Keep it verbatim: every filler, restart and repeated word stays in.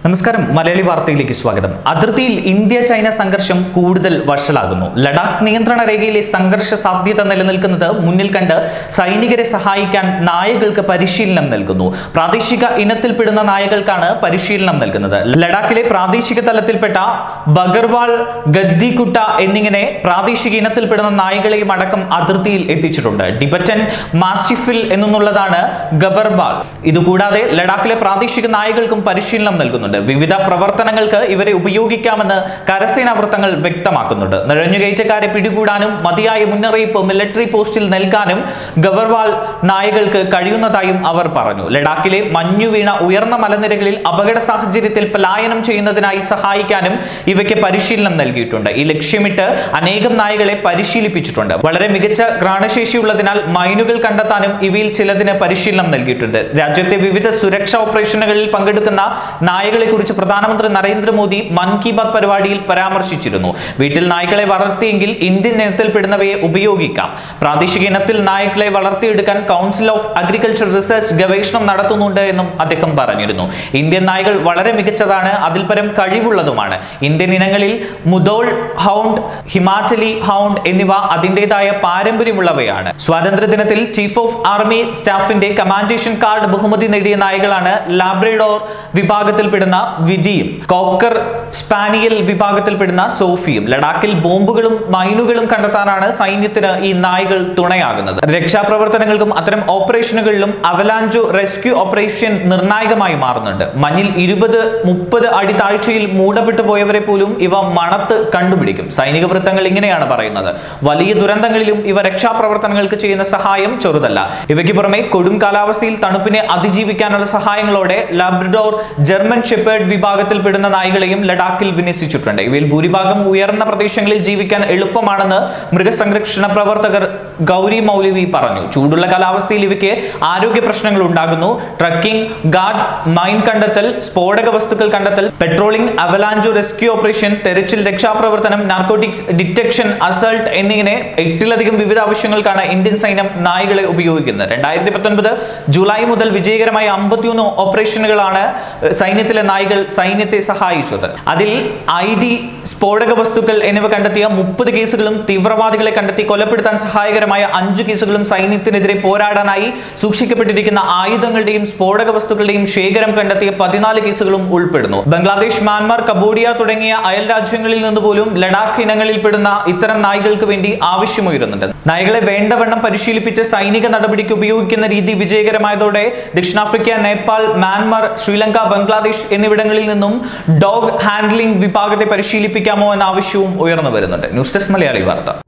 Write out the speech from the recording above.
നമസ്കാരം മലയാളി വാർത്തയിലേക്ക് സ്വാഗതം. അതിർത്തിയിൽ ഇന്ത്യ ചൈന സംഘർഷം കൂടുതൽ വഷളാകുന്നു. ലഡാക്ക് നിയന്ത്രണ രേഖയിലെ സംഘർഷ സാധ്യത നിലനിൽക്കുന്നത് മുന്നിൽ കണ്ട് സൈനികരെ സഹായിക്കാൻ നായകൾക്ക് പരിശീലനം നൽകുന്നു. പ്രാദേശിക ഇനത്തിൽപ്പെടുന്ന നായകൾക്കാണ് പരിശീലനം നൽകുന്നത്. ലഡാക്കിലെ പ്രാദേശിക തലത്തിൽപ്പെട്ട ബഗർവാൾ, ഗദ്ദിക്കുട്ട എന്നിങ്ങനെ പ്രാദേശിക ഇനത്തിൽപ്പെടുന്ന നായകളെയും അടക്കം അതിർത്തിയിൽ എത്തിച്ചിട്ടുണ്ട്. ടിബറ്റൻ മാസ്റ്റിഫിൽ എന്നുള്ളതാണ് ഗബർവാൾ. ഇതുകൂടാതെ ലഡാക്കിലെ പ്രാദേശിക നായകൾക്കും പരിശീലനം നൽകുന്നുണ്ട്. വിവിധ പ്രവർത്തനങ്ങൾക്ക് ഇവരെ ഉപയോഗിക്കാമെന്ന് കരസേനാ വൃത്തങ്ങൾ വ്യക്തമാക്കുന്നുണ്ട്. നുഴഞ്ഞുകയറ്റക്കാരെ പിടികൂടാനും മതിയായ മുന്നറിയിപ്പ് മിലിറ്ററി പോസ്റ്റിൽ നൽകാനും ഗബർവാൾ നായകൾക്ക് കഴിയുന്നതായും അവർ പറഞ്ഞു. ലഡാക്കിലെ മഞ്ഞു വീണ ഉയർന്ന മലനിരകളിൽ അപകട സാഹചര്യത്തിൽ പലായനം ചെയ്യുന്നതിനായി സഹായിക്കാനും ഇവയ്ക്ക് പരിശീലനം നൽകിയിട്ടുണ്ട്. ഈ ലക്ഷ്യമിട്ട് അനേകം നായകളെ പരിശീലിപ്പിച്ചിട്ടുണ്ട്. വളരെ മികച്ച ഘ്രാണശേഷിയുള്ളതിനാൽ മൈനുകൾ കണ്ടെത്താനും ഇവയിൽ ചിലതിന് പരിശീലനം നൽകിയിട്ടുണ്ട്. രാജ്യത്തെ വിവിധ സുരക്ഷാ ഓപ്പറേഷനുകളിൽ പങ്കെടുക്കുന്ന നായകളെ കുറിച്ച് പ്രധാനമന്ത്രി നരേന്ദ്രമോദി മൻ കി ബാത്ത് പരിപാടിയിൽ പരാമർശിച്ചിരുന്നു. വീട്ടിൽ നായ്ക്കളെ വളർത്തിയെങ്കിൽ ഇന്ത്യൻ ഇനത്തിൽപ്പെടുന്നവയെ ഉപയോഗിക്കാം. പ്രാദേശിക ഇനത്തിൽ നായ്ക്കളെ വളർത്തിയെടുക്കാൻ കൗൺസിൽ ഓഫ് അഗ്രികൾച്ചർ റിസർച്ച് ഗവേഷണം നടത്തുന്നുണ്ട് എന്നും അദ്ദേഹം പറഞ്ഞിരുന്നു. ഇന്ത്യൻ നായ്കൾ വളരെ മികച്ചതാണ്, അതിൽ പരം കഴിവുള്ളതുമാണ്. ഇന്ത്യൻ ഇനങ്ങളിൽ മുദോൾ ഹൗണ്ട്, ഹിമാചലി ഹൗണ്ട് എന്നിവ അതിൻ്റെതായ പാരമ്പര്യമുള്ളവയാണ്. സ്വാതന്ത്ര്യ ദിനത്തിൽ ചീഫ് ഓഫ് ആർമി സ്റ്റാഫിന്റെ കമാൻഡേഷൻ കാർഡ് ബഹുമതി നേടിയ നായകളാണ് ലാബ്രഡോർ വിഭാഗത്തിൽപ്പെടുന്ന വിധിയും കോക്കർ സ്പാനിയൽ വിഭാഗത്തിൽപ്പെടുന്ന സോഫിയും. ലഡാക്കിൽ ബോംബുകളും മൈനുകളും കണ്ടെത്താനാണ് സൈന്യത്തിന് ഈ നായകൾ തുണയാകുന്നത്. രക്ഷാപ്രവർത്തനങ്ങൾക്കും അത്തരം ഓപ്പറേഷനുകളിലും അവലാഞ്ചോ റെസ്ക്യൂ ഓപ്പറേഷൻ നിർണായകമായി മാറുന്നുണ്ട്. മഞ്ഞിൽ ഇരുപത് മുപ്പത് അടി താഴ്ചയിൽ മൂടപ്പെട്ടു പോയവരെ പോലും ഇവ മണത്ത് കണ്ടുപിടിക്കും. സൈനിക വൃത്തങ്ങൾ ഇങ്ങനെയാണ് പറയുന്നത്. വലിയ ദുരന്തങ്ങളിലും ഇവ രക്ഷാപ്രവർത്തനങ്ങൾക്ക് ചെയ്യുന്ന സഹായം ചെറുതല്ല. ഇവയ്ക്ക് പുറമെ കൊടും കാലാവസ്ഥയിൽ തണുപ്പിനെ അതിജീവിക്കാനുള്ള സഹായങ്ങളോടെ ലാബ്രഡോർ, ജർമ്മൻ ഷെപ്പേർഡ് വിഭാഗത്തിൽപ്പെടുന്ന നായകളെയും ലഡാക്കിൽ വിന്യസിച്ചിട്ടുണ്ട്. ഇവയിൽ ഭൂരിഭാഗം ഉയർന്ന പ്രദേശങ്ങളിൽ ജീവിക്കാൻ എളുപ്പമാണെന്ന് മൃഗസംരക്ഷണ പ്രവർത്തകർ ഗൗരി മൗലവി പറഞ്ഞു. ചൂടുള്ള കാലാവസ്ഥയിൽ ഇവയ്ക്ക് ആരോഗ്യ പ്രശ്നങ്ങൾ ഉണ്ടാകുന്നു. ട്രക്കിംഗ്, ഗാർഡ്, മൈൻ കണ്ടെത്തൽ, സ്ഫോടക വസ്തുക്കൾ കണ്ടെത്തൽ, പെട്രോളിംഗ്, അവലാഞ്ചോ റെസ്ക്യൂ ഓപ്പറേഷൻ, തെരച്ചിൽ, രക്ഷാപ്രവർത്തനം, നാർക്കോട്ടിക്സ് ഡിറ്റക്ഷൻ, അസൾട്ട് എന്നിങ്ങനെ എട്ടിലധികം വിവിധ ആവശ്യങ്ങൾക്കാണ് ഇന്ത്യൻ സൈന്യം നായകളെ ഉപയോഗിക്കുന്നത്. രണ്ടായിരത്തി പത്തൊൻപത് ജൂലൈ മുതൽ വിജയകരമായ അമ്പത്തിയൊന്ന് ഓപ്പറേഷനുകളാണ് സൈന്യത്തിലെ നായകൾ സൈന്യത്തെ സഹായിച്ചത്. അതിൽ ഐ ഡി, സ്ഫോടക വസ്തുക്കൾ എന്നിവ കണ്ടെത്തിയ മുപ്പത് കേസുകളും തീവ്രവാദികളെ കണ്ടെത്തി കൊലപ്പെടുത്താൻ സഹായകരമായ അഞ്ചു കേസുകളും സൈന്യത്തിനെതിരെ പോരാടാനായി സൂക്ഷിക്കപ്പെട്ടിരിക്കുന്ന ആയുധങ്ങളുടെയും സ്ഫോടക വസ്തുക്കളുടെയും ശേഖരം കണ്ടെത്തിയ പതിനാല് കേസുകളും ഉൾപ്പെടുന്നു. ബംഗ്ലാദേശ്, മ്യാൻമാർ, കംബോഡിയ തുടങ്ങിയ അയൽ രാജ്യങ്ങളിൽ നിന്ന് പോലും ലഡാക്ക് ഇനങ്ങളിൽപ്പെടുന്ന ഇത്തരം നായ്ക്കൾക്ക് വേണ്ടി ആവശ്യമുയരുന്നുണ്ട്. നായകളെ വേണ്ടവണ്ണം പരിശീലിപ്പിച്ച് സൈനിക നടപടിക്ക് ഉപയോഗിക്കുന്ന രീതി വിജയകരമായതോടെ ദക്ഷിണാഫ്രിക്ക, നേപ്പാൾ, മ്യാൻമാർ, ശ്രീലങ്ക, ബംഗ്ലാദേശ് എന്നിവിടങ്ങളിൽ നിന്നും ഡോഗ് ഹാൻഡ്ലിംഗ് വിഭാഗത്തെ പരിശീലിപ്പിക്കാമോ എന്ന ആവശ്യവും ഉയർന്നു വരുന്നുണ്ട്. ന്യൂസ് ഡെസ്ക് മലയാളി വാർത്ത.